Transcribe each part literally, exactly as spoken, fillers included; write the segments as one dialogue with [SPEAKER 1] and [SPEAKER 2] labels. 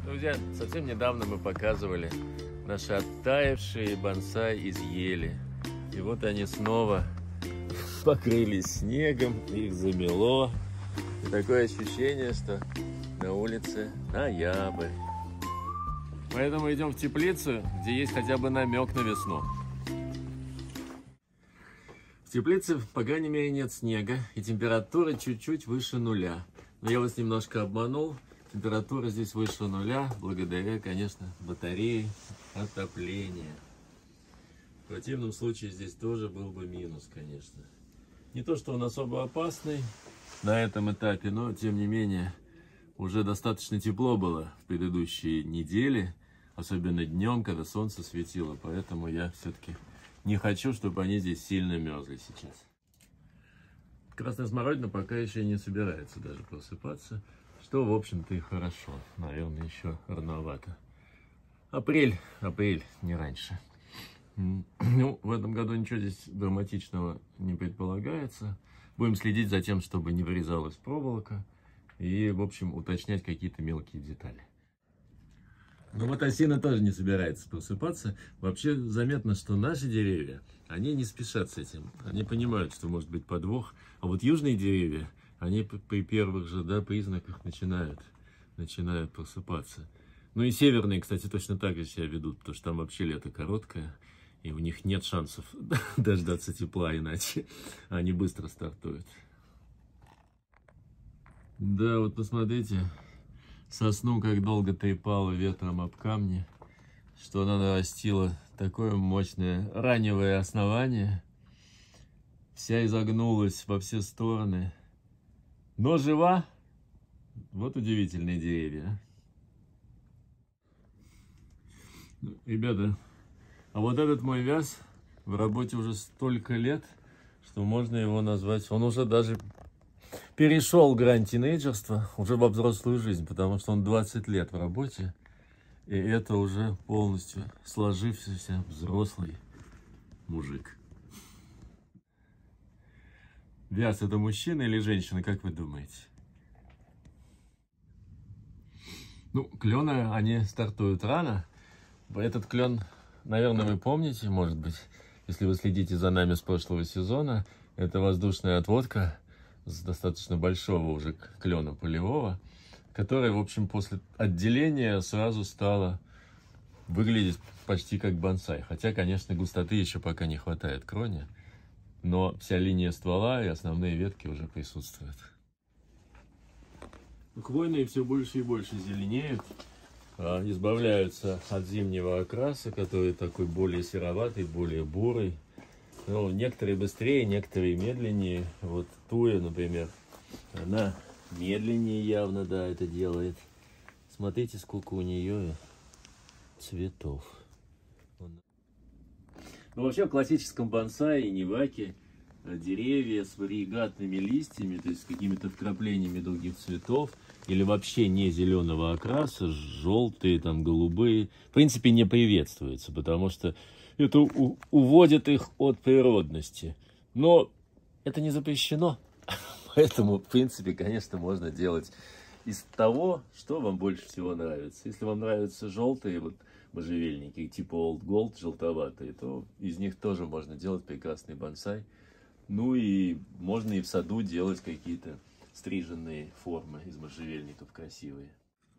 [SPEAKER 1] Друзья, совсем недавно мы показывали наши оттаившие бонсай из ели. И вот они снова покрылись снегом, их замело. И такое ощущение, что на улице ноябрь. Поэтому идем в теплицу, где есть хотя бы намек на весну. В теплице, по крайней мере, нет снега, и температура чуть-чуть выше нуля. Но я вас немножко обманул. Температура здесь выше нуля, благодаря, конечно, батарее отопления. В противном случае здесь тоже был бы минус, конечно. Не то, что он особо опасный на этом этапе, но, тем не менее, уже достаточно тепло было в предыдущие недели, особенно днем, когда солнце светило, поэтому я все-таки не хочу, чтобы они здесь сильно мерзли сейчас. Красная смородина пока еще не собирается даже просыпаться, что, в общем-то, и хорошо. Наверное, еще рановато. Апрель, апрель, не раньше. Ну, в этом году ничего здесь драматичного не предполагается. Будем следить за тем, чтобы не вырезалась проволока. И, в общем, уточнять какие-то мелкие детали. Но вот осина тоже не собирается просыпаться. Вообще заметно, что наши деревья, они не спешат с этим. Они понимают, что может быть подвох. А вот южные деревья, они при первых же, да, признаках начинают, начинают просыпаться. Ну и северные, кстати, точно так же себя ведут, потому что там вообще лето короткое. И у них нет шансов дождаться тепла, иначе они быстро стартуют. Да, вот посмотрите, сосну как долго трепало ветром об камни, что она нарастила такое мощное ранневое основание. Вся изогнулась во все стороны, но жива. Вот удивительные деревья. Ребята, а вот этот мой вяз в работе уже столько лет, что можно его назвать, он уже даже перешел грань тинейджерства уже во взрослую жизнь, потому что он двадцать лет в работе, и это уже полностью сложившийся взрослый мужик. Вяз — это мужчина или женщина, как вы думаете? Ну, клены, они стартуют рано. Этот клен, наверное, вы помните, может быть, если вы следите за нами с прошлого сезона, это воздушная отводка с достаточно большого уже клена полевого, которая, в общем, после отделения сразу стала выглядеть почти как бонсай. Хотя, конечно, густоты еще пока не хватает кроне, но вся линия ствола и основные ветки уже присутствуют. Хвойные все больше и больше зеленеют, избавляются от зимнего окраса, который такой более сероватый, более бурый. Ну, некоторые быстрее, некоторые медленнее. Вот туя, например, она медленнее явно, да, это делает. Смотрите, сколько у нее цветов. Ну, вообще в классическом бонсае и неваке деревья с варигатными листьями, то есть с какими-то вкраплениями других цветов, или вообще не зеленого окраса, желтые, там, голубые, в принципе, не приветствуются, потому что это уводит их от природности. Но это не запрещено, поэтому, в принципе, конечно, можно делать из того, что вам больше всего нравится. Если вам нравятся желтые вот можжевельники, типа Old Gold, желтоватые, то из них тоже можно делать прекрасный бонсай. Ну и можно и в саду делать какие-то стриженные формы из можжевельников красивые.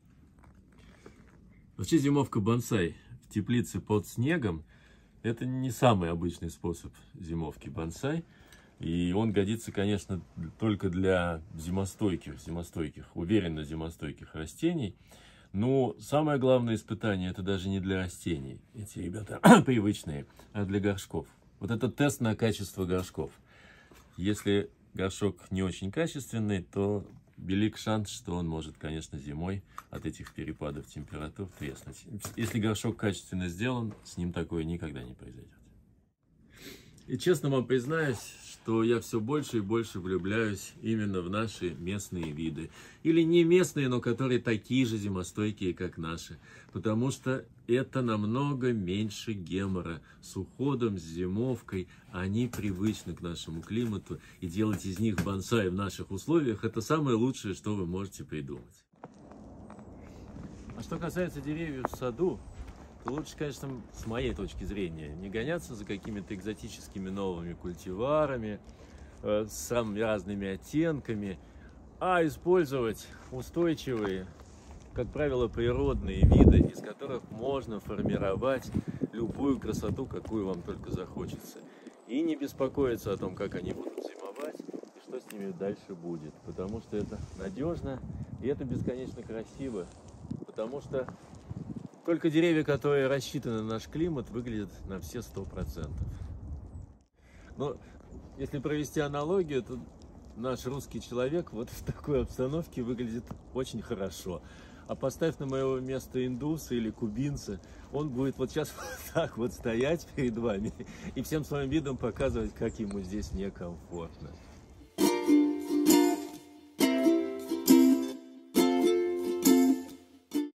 [SPEAKER 1] Вообще зимовка бонсай в теплице под снегом — это не самый обычный способ зимовки бонсай. И он годится, конечно, только для зимостойких, зимостойких, уверенно зимостойких растений. Но самое главное испытание — это даже не для растений, эти ребята привычные, а для горшков. Вот это тест на качество горшков. Если горшок не очень качественный, то велик шанс, что он может, конечно, зимой от этих перепадов температур треснуть. Если горшок качественно сделан, с ним такое никогда не произойдет. И честно вам признаюсь, что я все больше и больше влюбляюсь именно в наши местные виды. Или не местные, но которые такие же зимостойкие, как наши. Потому что это намного меньше гемора. С уходом, с зимовкой они привычны к нашему климату. И делать из них бонсай в наших условиях — это самое лучшее, что вы можете придумать. А что касается деревьев в саду, то лучше, конечно, с моей точки зрения, не гоняться за какими-то экзотическими новыми культиварами, э, с самыми разными оттенками, а использовать устойчивые, как правило, природные виды, из которых можно формировать любую красоту, какую вам только захочется. И не беспокоиться о том, как они будут зимовать и что с ними дальше будет. Потому что это надежно и это бесконечно красиво. Потому что только деревья, которые рассчитаны на наш климат, выглядят на все сто процентов. Но если провести аналогию, то наш русский человек вот в такой обстановке выглядит очень хорошо. А поставь на мое место индуса или кубинца, он будет вот сейчас вот так вот стоять перед вами и всем своим видом показывать, как ему здесь некомфортно.